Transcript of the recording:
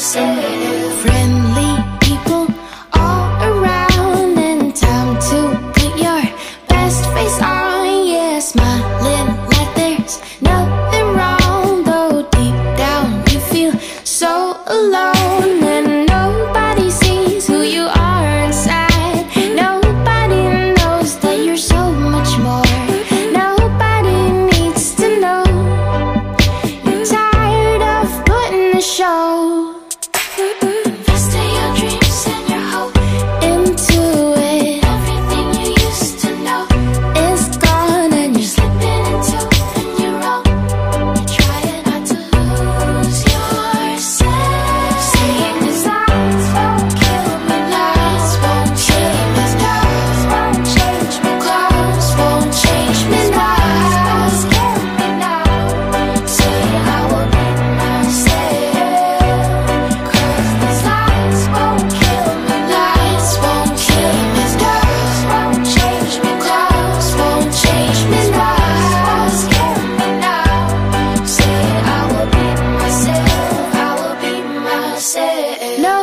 Friendly people all around, and time to put your best face on. Yeah, smiling like there's nothing wrong, though deep down you feel so alone. And nobody sees who you are inside. Nobody knows that you're so much more. Nobody needs to know you're tired of putting the show. Invest in your dreams and your hope into it. Everything you used to know is gone, and you're slipping into a new role. You're trying not to lose yourself. Saying these lies won't kill me, lies won't change me, lies won't change me, clothes won't change me, lies kill me now. Say I will be myself. 'Cause these lies won't kill me, lies won't kill me, lies won't change me, clothes won't change me, lies kill me now. Say I will be myself, I will be myself. No